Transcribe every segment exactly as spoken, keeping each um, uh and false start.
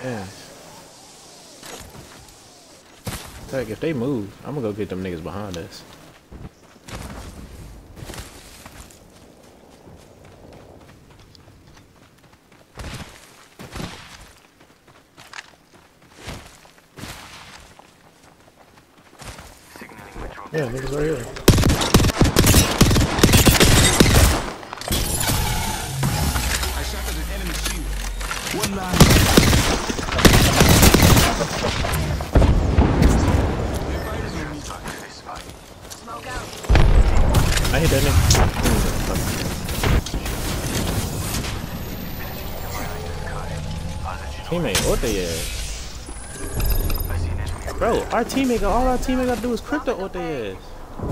Yeah. Like, if they move, I'm gonna go get them niggas behind us. Yeah, niggas right here. I shot at an enemy shield. One line. Smoke out. I hit that nigga. Teammate, what they ass? Bro, our teammate, all our teammate gotta do is crypto what they ass.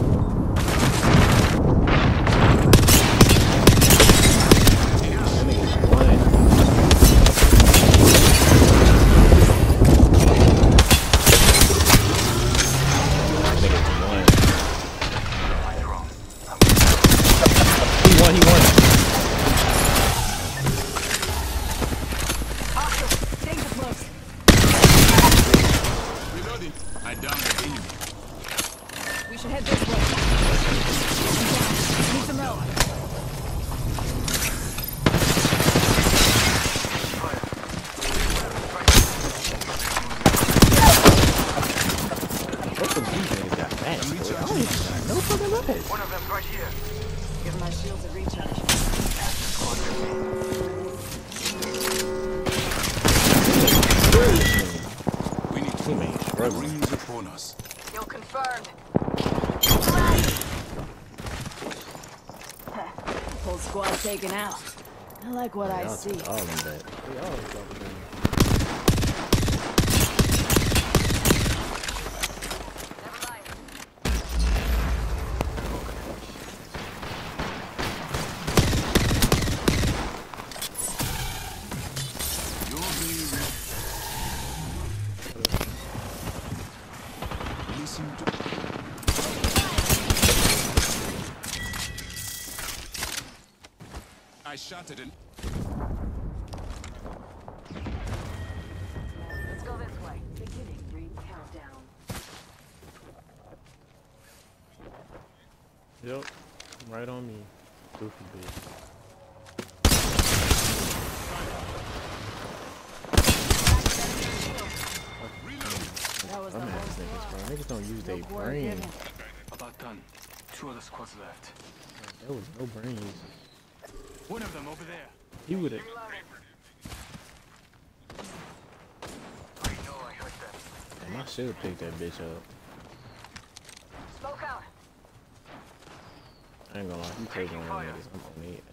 One of them right here. Give my shields a recharge. We need teammates. rings upon us. You're confirmed. Whole squad taken out. I like what I see. All of them back. They all drop it down. I shot it in. Let's go this way. Beginning ring countdown. Yep, right on me. Goofy bitch. That was the I'm ass niggas, bro. Niggas don't use their brain. About done. Two other squads left. There was no brain usage. One of them over there. He would have. I should have picked that bitch up. Smoke out. I ain't gonna lie, he taking one of niggas. I'm on eight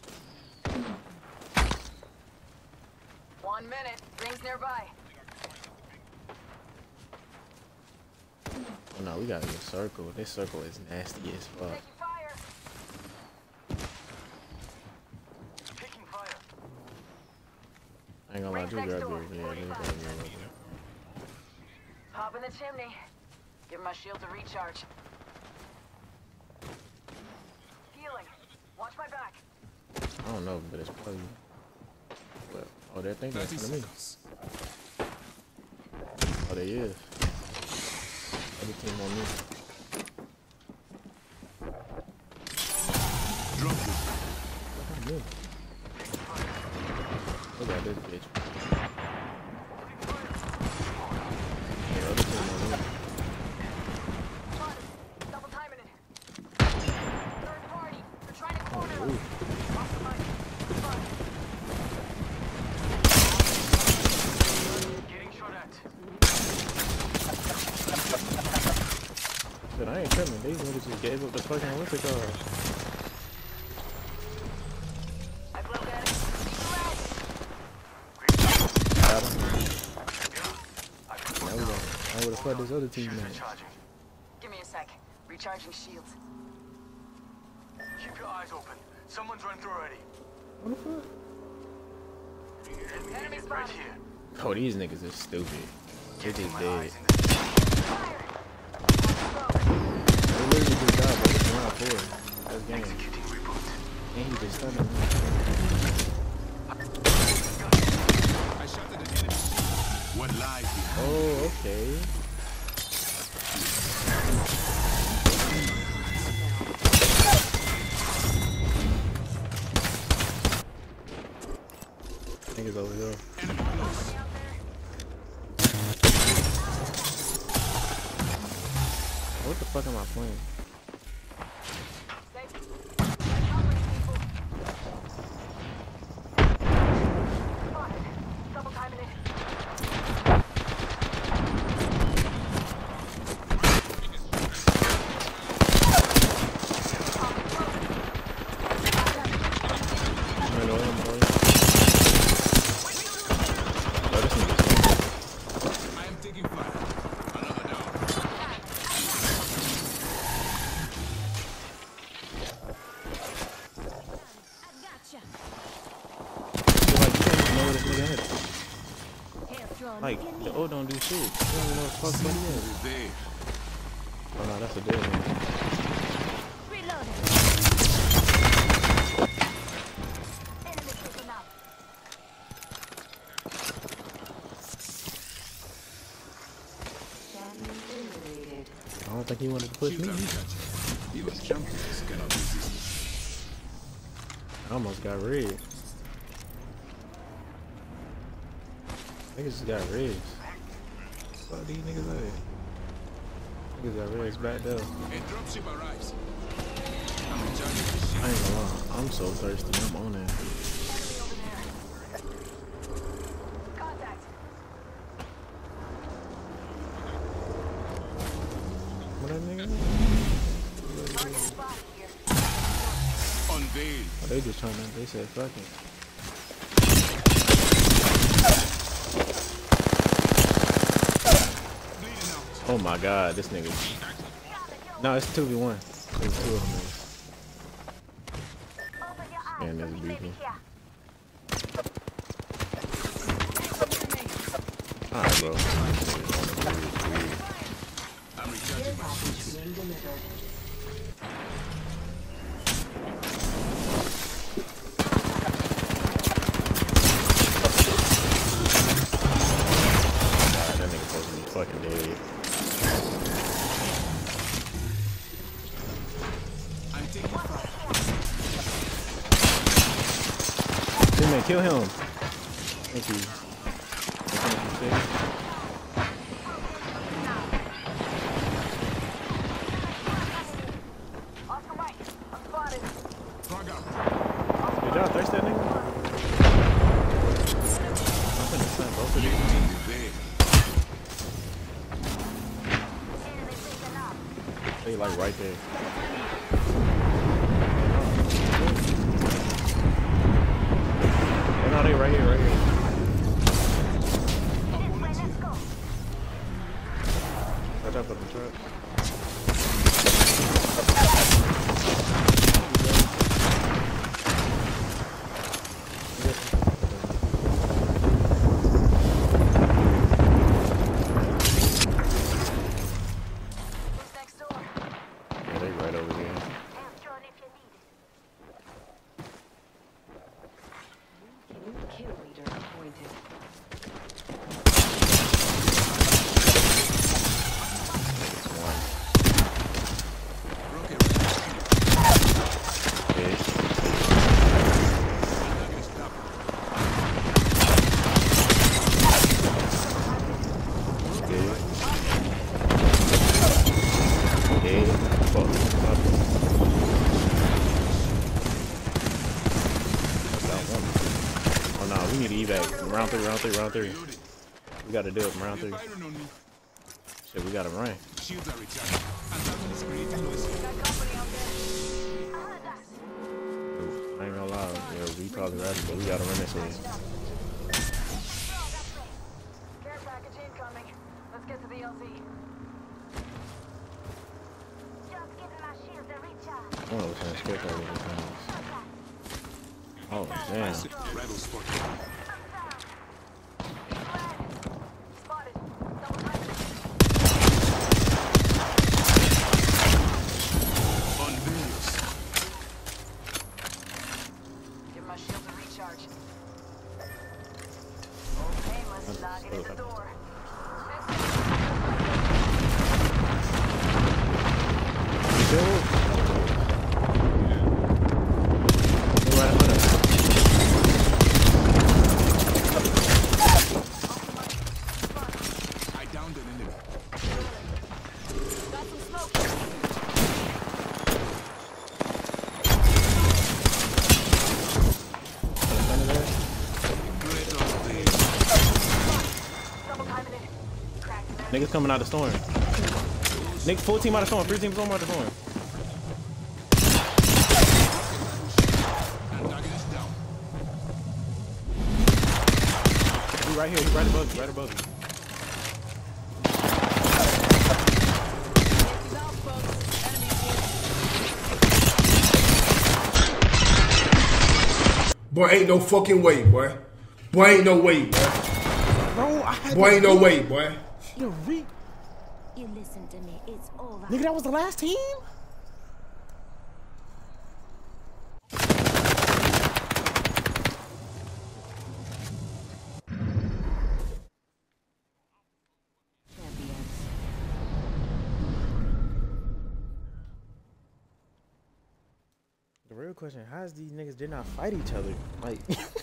ass. One minute. Rings nearby. Oh no, we gotta get circle. This circle is nasty as fuck. Taking fire. Taking fire. I ain't gonna lie, just grab your, yeah, just grab your, Pop in the chimney. Give my shield a recharge. Healing. Watch my back. I don't know, but it's probably. Well, oh, that thing that's coming to me. Oh, there is. Other team on me. Drop it. Look at me. Look at this bitch. Yeah, other team on me. Double timing it. Third party. They're trying to corner us. Off the mic. Getting shot at. But I ain't tripping. These niggas just gave up the fucking what's it called? I broke at it. Got him. Now we go. Now where the fuck this other team at? Give me a sec. Recharging shields. Keep your eyes open. Someone's run through already. What the fuck? Enemy Right spotted. here. Oh, these niggas is stupid. They just My dead. eyes in the Fire. They literally just died, but it's round four. That's game. executing reboot. And he just stunned him. I shot at an enemy shield. What lies behind? Oh, okay. Niggas over here. Enemy close. What the fuck am I playing? Double timing it. I know him, bro. Oh, this nigga's I am taking fire. Another down. like, you can't even know where this nigga at. Like, the O don't do shit. You don't even know what the fuck buddy is. There. Oh no, that's a dead man. Reloading. Enemy taken out. I don't think he wanted to push me. Shields are recharging. Even champions cannot resist. I almost got red. Niggas just got reds. Fuck these niggas out here. Niggas got reds back there. A dropship arrives. I'm recharging the shield. I ain't gonna lie, I'm so thirsty, I'm on that. Contact. What that nigga? Target spotted here. Unveil. Oh, they just trying to, they said fuck it. Bleeding out. Oh my god, this nigga. No, it's two v one. There's two of them. Open your eyes. And there's a Maybe beacon. here. Alright, bro. I'm recharging my shields. God, that nigga supposed to be fucking dead. I'm taking fire. Teammate, kill him. Thank you. Thank you, sis. Oscar Mike, I'm spotted. Frag out. Did y'all thirst that nigga? I'm finna send both of these. There. Enemy taken out. They like right there. Oh no, they right here, right here. This way, let's go. Watch out for the truck. Who's next door? Yeah, they right over here. Answer if you need it. New kill leader appointed. It's one. Rocket range. Bitch. Target stop. Dead. Dead. Fuck. Stop it. That's that one. Oh no, we need to evac. Round three, round three, round three. Reloading. We gotta do it from round They're three. firing on me. Shit, we gotta run. Shields are recharging. Antagonist creating noise. Got company out there. I heard that. I ain't gonna lie. Yeah, we probably ready, but we gotta run this way. Strong, that way. Care package incoming. Let's get to the L Z. Just giving my shields a recharge. One of us gonna skip over the times. Oh, damn. Rebel spot. Spotted. Double timing it. Unveils. Give my shields a recharge. Okay, let's Locking in the door. I downed an enemy. Got some smoke. Double timing it. Cracked him. Niggas coming out of the storm. Niggas full team out of the storm. Three teams out of the storm. He right here. He right above you. Right above you. Boy, ain't no fucking way, boy. Boy, ain't no way, boy. Bro, I had Boy, ain't no way, boy. You re You listen to me. It's over. Nigga, that was the last team? Champions. The real question, how is these niggas did not fight each other? Like